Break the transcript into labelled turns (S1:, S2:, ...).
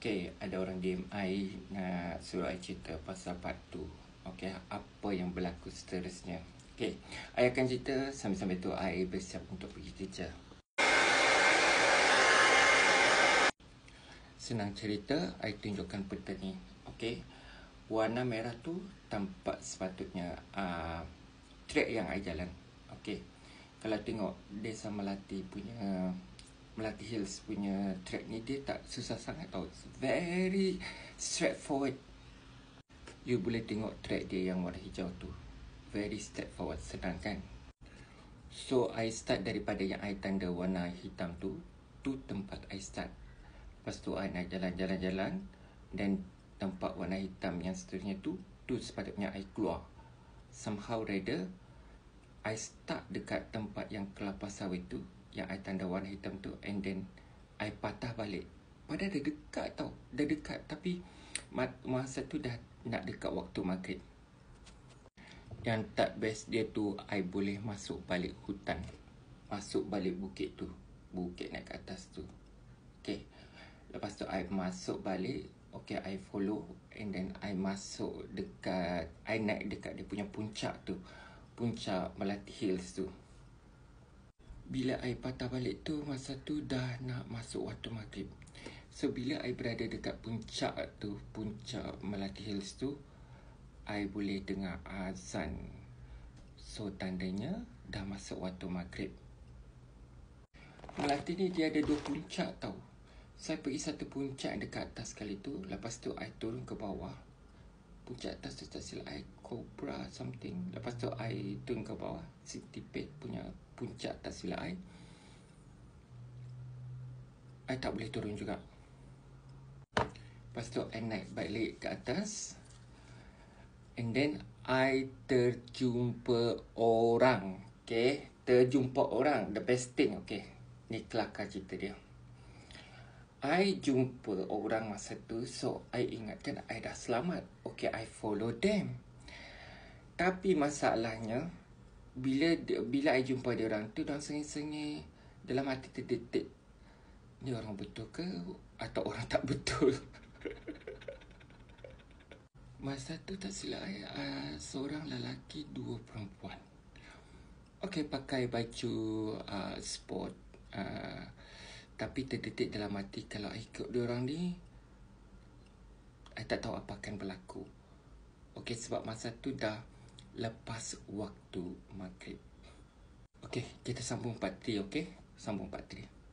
S1: Okay, ada orang DM I nak suruh I cerita pasal part 2. Okay, apa yang berlaku seterusnya. Okay, I akan cerita sambil-sambil tu I bersiap untuk pergi kerja. Senang cerita, I tunjukkan peta ni. Okay, warna merah tu tempat sepatutnya track yang I jalan. Okay, kalau tengok Desa Melati punya Melati Hills punya track ni, dia tak susah sangat tau. It's very straightforward. You boleh tengok track dia yang warna hijau tu. Very straightforward, senang kan? So, I start daripada yang I tanda warna hitam tu. Tu tempat I start. Lepas tu, I nak jalan-jalan-jalan. Dan tempat warna hitam yang seterusnya tu sepatutnya I keluar. Somehow rather, I start dekat tempat yang kelapa sawit tu, yang I tanda warna hitam tu, and then I patah balik. Padahal dah dekat tau. Dah dekat, tapi masa tu dah nak dekat waktu maghrib. Yang tak best dia tu, I boleh masuk balik hutan. Masuk balik bukit tu. Bukit naik ke atas tu. Okay. Lepas tu I masuk balik. Okay, I follow. And then I masuk dekat, I naik dekat dia punya puncak tu. Puncak Melati Hills tu. Bila I patah balik tu, masa tu dah nak masuk waktu maghrib. So, bila I berada dekat puncak tu, puncak Melati Hills tu, I boleh dengar azan. So, tandanya dah masuk waktu maghrib. Melati ni dia ada 2 puncak tau. Saya pergi satu puncak dekat atas kali tu. Lepas tu, I turun ke bawah. Puncak atas tu tak silap I Cobra something. Lepas tu, I turun ke bawah. Centipede punya puncak tak silap I tak boleh turun juga. Lepas tu I naik balik ke atas. And then I terjumpa orang. Okay, terjumpa orang. The best thing. Okay, ni kelakar cerita dia. I jumpa orang masa tu. So I ingatkan I dah selamat. Okay, I follow them. Tapi masalahnya, Bila I jumpa dia orang tu, dia sengih-sengih. Dalam hati terdetik, ni orang betul ke atau orang tak betul? Masa tu tak silap I, seorang lelaki, 2 perempuan. Okay, pakai baju sport. Tapi terdetik dalam hati, kalau I ikut dia orang ni, I tak tahu apa akan berlaku. Okay, sebab masa tu dah lepas waktu maghrib. Okay, kita sambung part 3, okay? Sambung part 3.